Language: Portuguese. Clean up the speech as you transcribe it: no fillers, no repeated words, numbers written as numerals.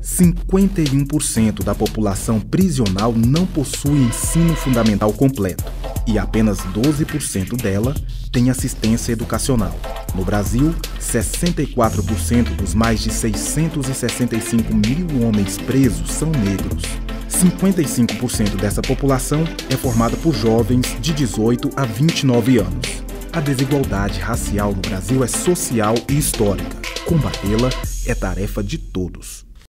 51% da população prisional não possui ensino fundamental completo e apenas 12% dela tem assistência educacional. No Brasil, 64% dos mais de 665 mil homens presos são negros. 55% dessa população é formada por jovens de 18 a 29 anos. A desigualdade racial no Brasil é social e histórica. Combatê-la é tarefa de todos.